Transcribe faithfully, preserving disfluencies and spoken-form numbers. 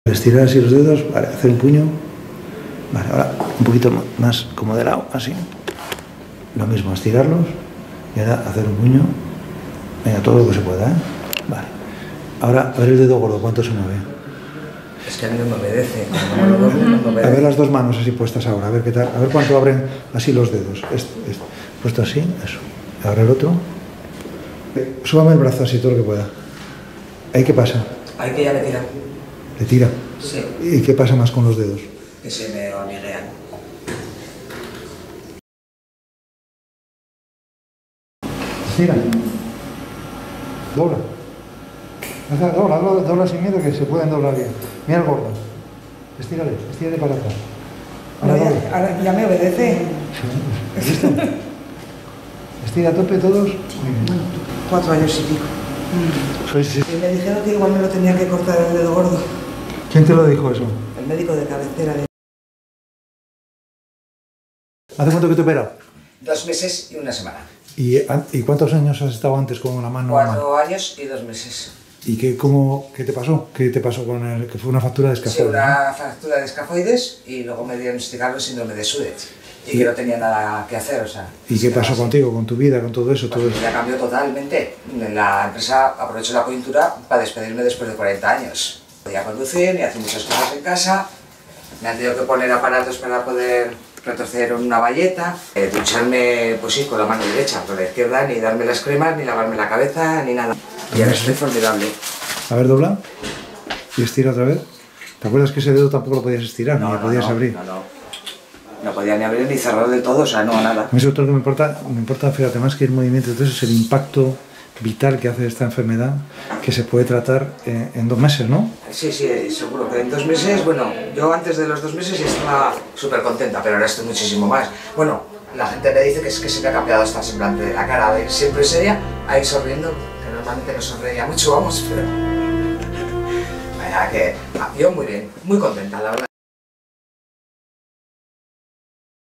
Estirar así los dedos, vale, hacer un puño. Vale, ahora un poquito más como de lado, así. Lo mismo, estirarlos y ahora hacer un puño. Venga, todo lo que se pueda, ¿eh? Vale. Ahora, a ver el dedo gordo, ¿cuánto se mueve? Es que a mí no me obedece. Cuando me lo doble, no me obedece. A ver las dos manos así puestas ahora, a ver qué tal. A ver cuánto abren así los dedos. Este, este. Puesto así, eso. Ahora el otro. Súbame el brazo así, todo lo que pueda. ¿Ahí qué pasa? Ahí que ya le tira. ¿Le tira? Sí. ¿Y qué pasa más con los dedos? Que se me hormiguean. Estira. Dobla. Dobla, dobla, dobla sin miedo que se pueden doblar bien. Mira el gordo. Estírale, estírale para atrás. Ahora, no, ya, ahora ya me obedece. Sí, ¿listo? Estira a tope todos. Sí, bueno, cuatro años y pico. Sí, sí. Y me dijeron que igual me lo tenía que cortar el dedo gordo. ¿Quién te lo dijo eso? El médico de cabecera de... ¿Hace cuánto que te operado? Dos meses y una semana. ¿Y, ¿Y cuántos años has estado antes con la mano normal? Cuatro años y dos meses. ¿Y qué, cómo, qué te pasó? ¿Qué te pasó con el...? Que fue una fractura de escafoides. Sí, una fractura de escafoides y luego me diagnosticaron síndrome de Sudet. Y, y que no tenía nada que hacer, o sea... ¿Y qué pasó así contigo, con tu vida, con todo eso? Pues todo mi vida cambió totalmente. La empresa aprovechó la coyuntura para despedirme después de cuarenta años. Podía conducir y hacer muchas cosas en casa. Me han tenido que poner aparatos para poder retroceder en una valleta. Eh, ducharme, pues sí, con la mano derecha, con la izquierda, ni darme las cremas, ni lavarme la cabeza, ni nada. Y ahora estoy formidable. A ver, dobla. Y estira otra vez. ¿Te acuerdas que ese dedo tampoco lo podías estirar, No, ni lo no, podías no, abrir? No, no. No podía ni abrir ni cerrar del todo, o sea, no, nada. A mí sobre todo lo que me importa, me importa, fíjate, más que el movimiento, entonces es el impacto vital que hace esta enfermedad, que se puede tratar eh, en dos meses, ¿no? Sí, sí, seguro que en dos meses, bueno, yo antes de los dos meses estaba súper contenta, pero ahora estoy muchísimo más. Bueno, la gente me dice que es que se me ha cambiado hasta el semblante de la cara, de siempre seria, a ir sonriendo, que normalmente no sonreía mucho, vamos, pero... Vaya que, yo muy bien, muy contenta, la verdad.